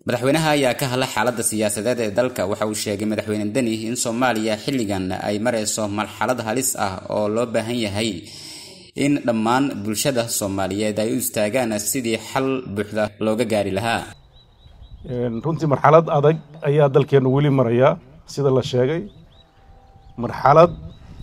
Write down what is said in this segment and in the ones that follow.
madaxweynaha ayaa ka hadlay xaaladda siyaasadeed ee dalka waxa uu sheegay madaxweyne Dani in Soomaaliya xilligan ay marayso marxalad halis ah oo loo baahan yahay in dhammaan bulshada Soomaaliyeed ay u istaagaan sidii xal buuxda looga gaari lahaa. runtii marxalad adag ayaa dalkeenu weli maraya sida la sheegay marxalad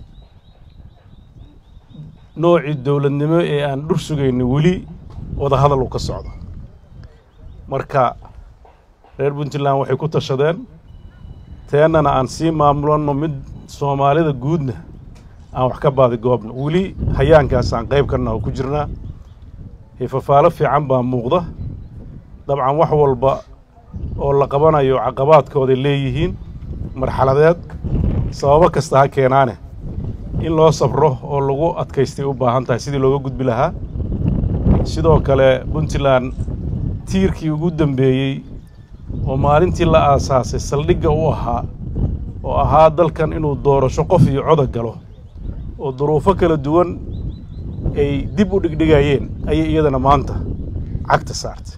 nooci dawladnimo ee aan dhur sugayno weli wada hadal uu ka socdo marka reer Puntland waxay ku tashadeen teenana aan sii maamulno mid Soomaalida guudna aan wax ka baadi goobno weli hayaankaas aan qayb karnaa oo ku jirnaa fafaalo fiican baa muuqda dabcan wax walba oo la qabanayo caqabaadkooda leeyihiin marxaladeed sababo kasta ha keenaane in loo sabro oo lagu adkaystay u baahan tahay sidii looga gudbi lahaa sidoo kale Puntland tiirkii ugu dambeeyay oo maalintii la aasaasay saldhigga u ahaa oo ahaa dalkan inuu doorasho qof iyo cod galo oo duruufo kala duwan ay dib u dhigdhigayeen ay iyadana maanta cagta saartay.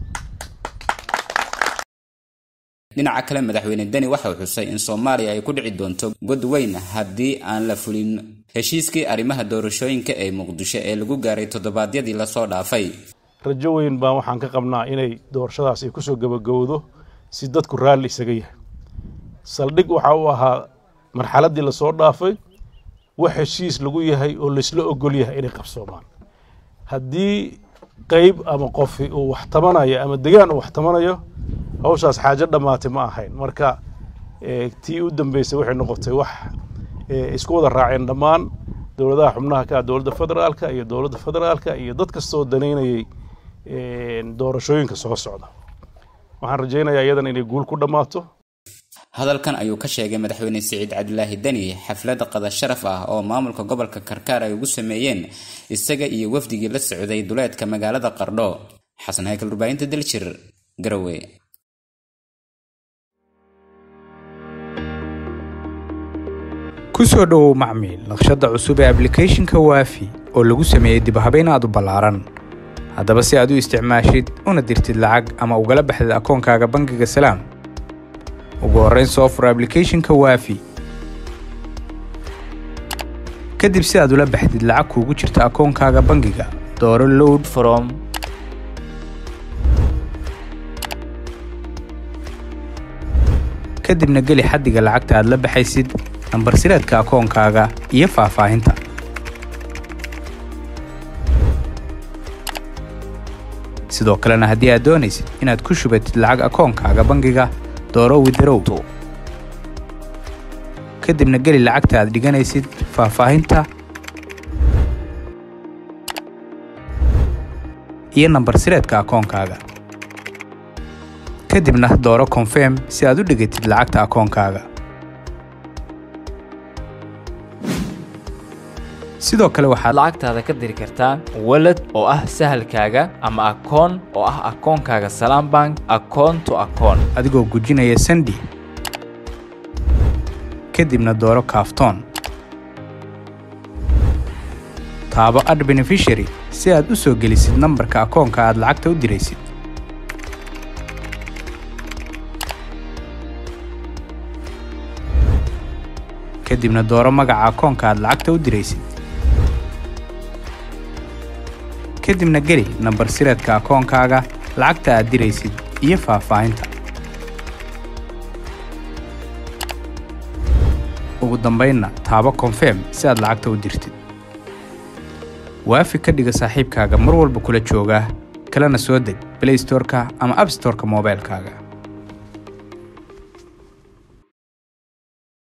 dhinaca kale madaxweyne Dani waxa uu xusay in Soomaaliya ay ku dhici doonto god weyn haddii aan la fulin heshiiskii arrimaha doorashooyinka ee Muqdisho ee lagu gaaray toddobaadyadii la soo dhaafay. rajo weyn baan waxaan ka qabnaa inay doorashadaas ay ku soo gabagowdo si dadku raali isaga yahay saldhig waxa uu ahaa marxaladii la soo dhaafay wax heshiis lagu yahay oo la isla ogol yahay inay qabsoomaan haddii qayb ama qof uu wax tabanayo ama deegaan uu wax tabanayo hawshaas xaajo dhamaatay ma ahayn marka tii u dambeysay waxay noqotay wax isku wada raaceen dhammaan dawladaha xubnaha ka dawladda federaalka iyo dad kastoo daneynayay doorashooyinka soo socda waxaan rajaynayaa iyadan inay guul ku dhamaato. hadalkan ayuu ka sheegay madaxweyne Siciid Cabdullaahi Dani xaflad qada sharaf ah oo maamulka gobolka Karkaar ay ugu sameeyeen isaga iyo wafdigii la socday duleedka magaalada Qardho. xasan haykal warbaahinta Daljir Garowe. kusoo dhawow macmiil naqshada cusub ee application-ka Waafi oo lagu sameeyay dib habeyn aad u ballaaran haddaba si aad u isticmaashid una dirtid lacag ama ugala baxdid akoonkaaga bangiga Salaam ugu horreyn soo fur application-ka Waafi kadib si aad ula baxdid lacag kuugu jirta akoonkaaga bangiga dooro load from kadibna geli xaddiga lacagta aad la baxaysid nambar sireedka akoonkaaga iyo faahfaahinta sidoo kalena haddii aad doonaysid inaad ku shubatid lacag akoonkaaga bangiga dooro withdraw kadibna geli lacagta aad dhiganaysid faahfaahinta iyo nambar sireedka akoonkaaga kadibna dooro confirm si aad u dhigatid lacagta akoonkaaga sidoo kale waxaad lacagtaada ka diri kartaa wallet oo ah sahalkaaga ama akoon oo ah akoonkaaga Salaam Bank account to account adigoo gujinaya Sandi kadibna dooro kaaftoon taabo add beneficiary si aad u soo gelisid nambarka akoonka aad lacagta u diraysid kadibna dooro magaca akoonka aad lacagta u diraysid kadibna geli nambar sireedka akoonkaaga lacagta aad diraysid iyo faahfaahinta ugu dambeynna taabo confirm si aad lacagta u dirtid Waafi ka dhiga saaxiibkaaga mar walba kula jooga kalena soo deg Play Store-ka ama App Store-ka moobilkaaga